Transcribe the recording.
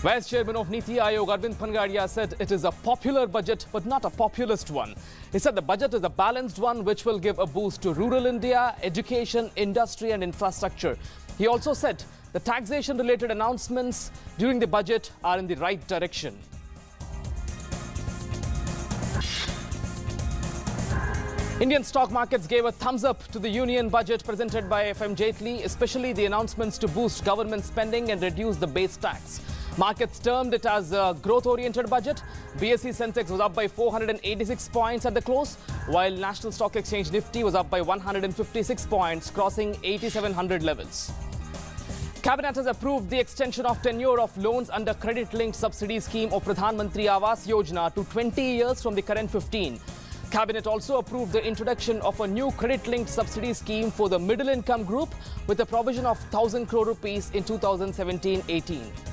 Vice Chairman of Niti Aayog, Arvind Pangadia, said it is a popular budget but not a populist one. He said the budget is a balanced one which will give a boost to rural India, education, industry and infrastructure. He also said the taxation-related announcements during the budget are in the right direction. Indian stock markets gave a thumbs up to the union budget presented by FM Jaitley, especially the announcements to boost government spending and reduce the base tax. Markets termed it as a growth-oriented budget. BSE Sensex was up by 486 points at the close, while National Stock Exchange Nifty was up by 156 points, crossing 8,700 levels. Cabinet has approved the extension of tenure of loans under credit-linked subsidy scheme of Pradhan Mantri Awas Yojana to 20 years from the current 15. Cabinet also approved the introduction of a new credit-linked subsidy scheme for the middle-income group with a provision of 1,000 crore rupees in 2017-18.